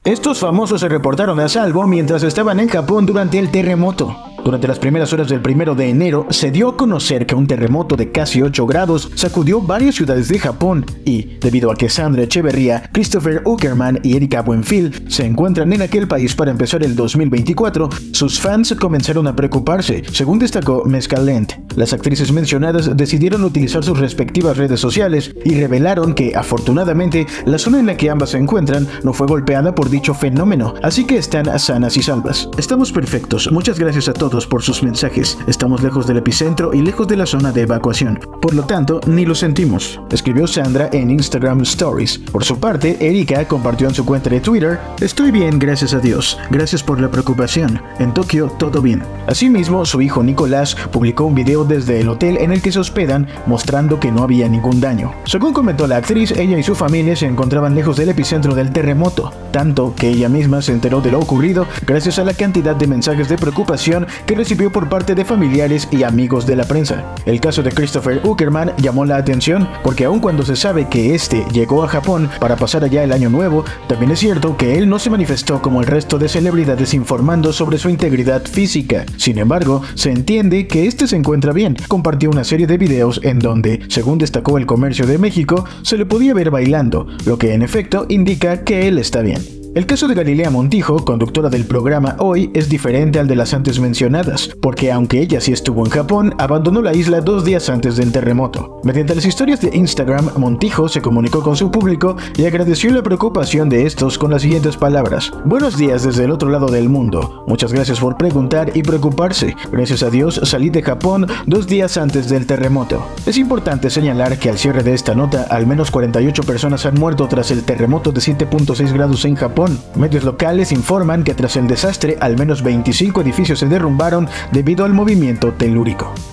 Estos famosos se reportaron a salvo mientras estaban en Japón durante el terremoto. Durante las primeras horas del 1 de enero, se dio a conocer que un terremoto de casi 8 grados sacudió varias ciudades de Japón y, debido a que Sandra Echeverría, Christopher Uckerman y Erika Buenfil se encuentran en aquel país para empezar el 2024, sus fans comenzaron a preocuparse, según destacó Mescalent. Las actrices mencionadas decidieron utilizar sus respectivas redes sociales y revelaron que, afortunadamente, la zona en la que ambas se encuentran no fue golpeada por dicho fenómeno, así que están sanas y salvas. Estamos perfectos, muchas gracias a todos por sus mensajes. Estamos lejos del epicentro y lejos de la zona de evacuación. Por lo tanto, ni lo sentimos, escribió Sandra en Instagram Stories. Por su parte, Erika compartió en su cuenta de Twitter: estoy bien, gracias a Dios. Gracias por la preocupación. En Tokio, todo bien. Asimismo, su hijo Nicolás publicó un video desde el hotel en el que se hospedan, mostrando que no había ningún daño. Según comentó la actriz, ella y su familia se encontraban lejos del epicentro del terremoto, tanto que ella misma se enteró de lo ocurrido gracias a la cantidad de mensajes de preocupación que recibió por parte de familiares y amigos de la prensa. El caso de Christopher Uckerman llamó la atención porque aun cuando se sabe que este llegó a Japón para pasar allá el año nuevo, también es cierto que él no se manifestó como el resto de celebridades informando sobre su integridad física. Sin embargo, se entiende que este se encuentra bien. Compartió una serie de videos en donde, según destacó El Comercio de México, se le podía ver bailando, lo que en efecto indica que él está bien. El caso de Galilea Montijo, conductora del programa Hoy, es diferente al de las antes mencionadas, porque aunque ella sí estuvo en Japón, abandonó la isla 2 días antes del terremoto. Mediante las historias de Instagram, Montijo se comunicó con su público y agradeció la preocupación de estos con las siguientes palabras: buenos días desde el otro lado del mundo. Muchas gracias por preguntar y preocuparse. Gracias a Dios salí de Japón 2 días antes del terremoto. Es importante señalar que al cierre de esta nota, al menos 48 personas han muerto tras el terremoto de 7.6 grados en Japón. Medios locales informan que tras el desastre, al menos 25 edificios se derrumbaron debido al movimiento telúrico.